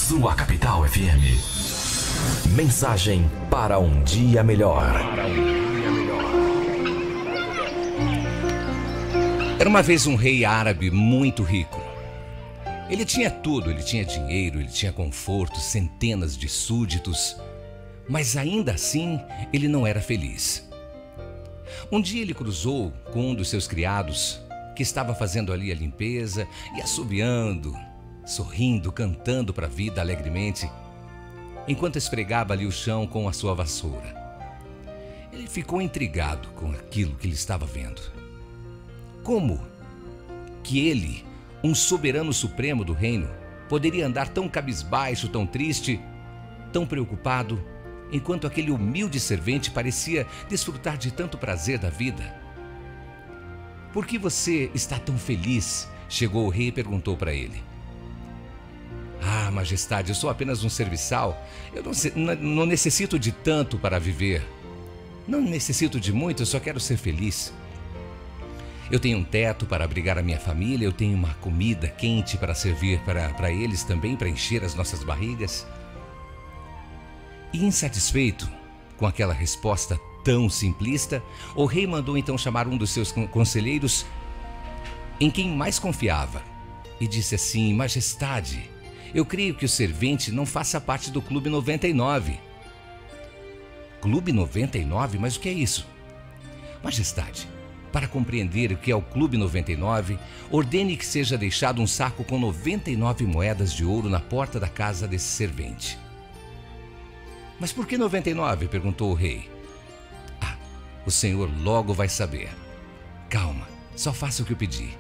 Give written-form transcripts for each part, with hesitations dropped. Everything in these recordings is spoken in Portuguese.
sua capital FM. Mensagem para um dia melhor. Era uma vez um rei árabe muito rico. Ele tinha tudo, ele tinha dinheiro, ele tinha conforto, centenas de súditos, mas ainda assim ele não era feliz. Um dia ele cruzou com um dos seus criados, que estava fazendo ali a limpeza e assobiando, sorrindo, cantando para a vida alegremente, enquanto esfregava ali o chão com a sua vassoura. Ele ficou intrigado com aquilo que ele estava vendo. Como que ele, um soberano supremo do reino, poderia andar tão cabisbaixo, tão triste, tão preocupado, enquanto aquele humilde servente parecia desfrutar de tanto prazer da vida? Por que você está tão feliz? Chegou o rei e perguntou para ele. Ah, majestade, eu sou apenas um serviçal. Eu não necessito de tanto para viver. Não necessito de muito, eu só quero ser feliz. Eu tenho um teto para abrigar a minha família, eu tenho uma comida quente para servir para eles também, para encher as nossas barrigas. E insatisfeito com aquela resposta tão simplista, o rei mandou então chamar um dos seus conselheiros, em quem mais confiava, e disse assim: majestade, eu creio que o servente não faça parte do Clube 99. Clube 99? Mas o que é isso? Majestade, para compreender o que é o Clube 99, ordene que seja deixado um saco com 99 moedas de ouro na porta da casa desse servente. Mas por que 99? Perguntou o rei. Ah, o senhor logo vai saber. Calma, só faça o que eu pedi.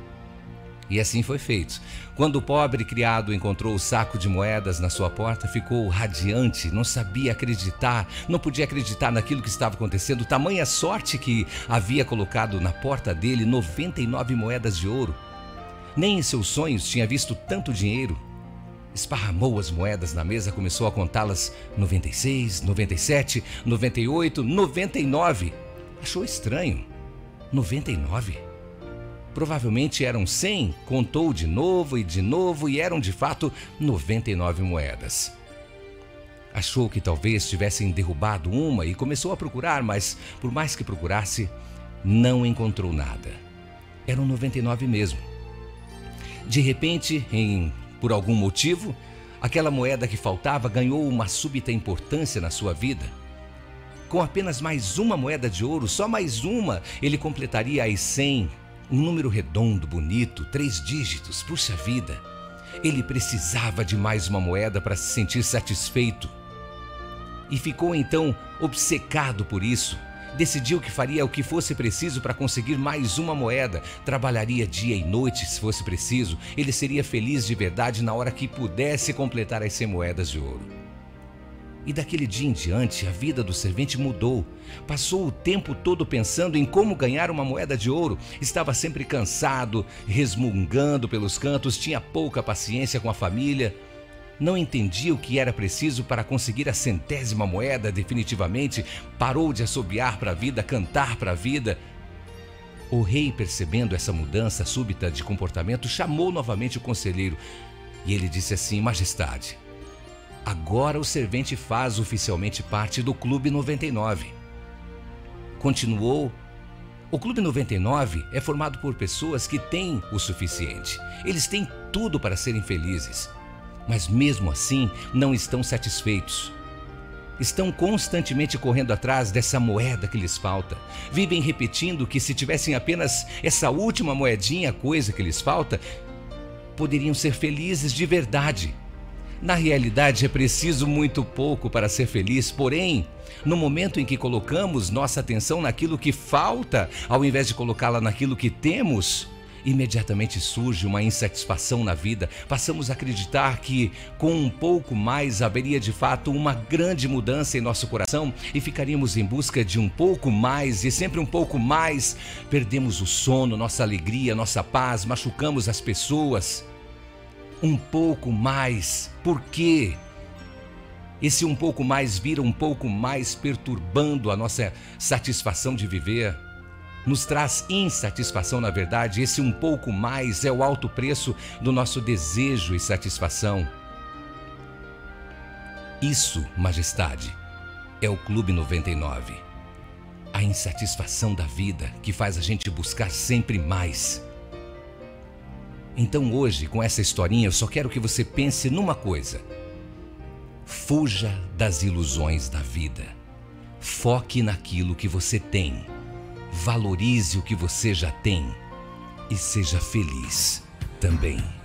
E assim foi feito. Quando o pobre criado encontrou o saco de moedas na sua porta, ficou radiante, não sabia acreditar, não podia acreditar naquilo que estava acontecendo, tamanha sorte que havia colocado na porta dele 99 moedas de ouro. Nem em seus sonhos tinha visto tanto dinheiro. Esparramou as moedas na mesa, começou a contá-las: 96, 97, 98, 99. Achou estranho. 99? Provavelmente eram 100, contou de novo e eram de fato 99 moedas. Achou que talvez tivessem derrubado uma e começou a procurar, mas por mais que procurasse, não encontrou nada. Eram 99 mesmo. De repente, por algum motivo, aquela moeda que faltava ganhou uma súbita importância na sua vida. Com apenas mais uma moeda de ouro, só mais uma, ele completaria as 100. Um número redondo, bonito, 3 dígitos, puxa vida. Ele precisava de mais uma moeda para se sentir satisfeito. E ficou então obcecado por isso. Decidiu que faria o que fosse preciso para conseguir mais uma moeda. Trabalharia dia e noite se fosse preciso. Ele seria feliz de verdade na hora que pudesse completar as 100 moedas de ouro. E daquele dia em diante, a vida do servente mudou. Passou o tempo todo pensando em como ganhar uma moeda de ouro. Estava sempre cansado, resmungando pelos cantos, tinha pouca paciência com a família. Não entendia o que era preciso para conseguir a 100ª moeda definitivamente. Parou de assobiar para a vida, cantar para a vida. O rei, percebendo essa mudança súbita de comportamento, chamou novamente o conselheiro. E ele disse assim: majestade, agora o servente faz oficialmente parte do Clube 99. Continuou. O Clube 99 é formado por pessoas que têm o suficiente. Eles têm tudo para serem felizes. Mas mesmo assim, não estão satisfeitos. Estão constantemente correndo atrás dessa moeda que lhes falta. Vivem repetindo que se tivessem apenas essa última moedinha, coisa que lhes falta, poderiam ser felizes de verdade. Na realidade, é preciso muito pouco para ser feliz, porém, no momento em que colocamos nossa atenção naquilo que falta, ao invés de colocá-la naquilo que temos, imediatamente surge uma insatisfação na vida. Passamos a acreditar que com um pouco mais haveria de fato uma grande mudança em nosso coração e ficaríamos em busca de um pouco mais e sempre um pouco mais. Perdemos o sono, nossa alegria, nossa paz, machucamos as pessoas. Um pouco mais. Por quê? Esse um pouco mais vira um pouco mais, perturbando a nossa satisfação de viver. Nos traz insatisfação, na verdade. Esse um pouco mais é o alto preço do nosso desejo e satisfação. Isso, majestade, é o Clube 99. A insatisfação da vida que faz a gente buscar sempre mais. Então hoje, com essa historinha, eu só quero que você pense numa coisa. Fuja das ilusões da vida. Foque naquilo que você tem. Valorize o que você já tem. E seja feliz também.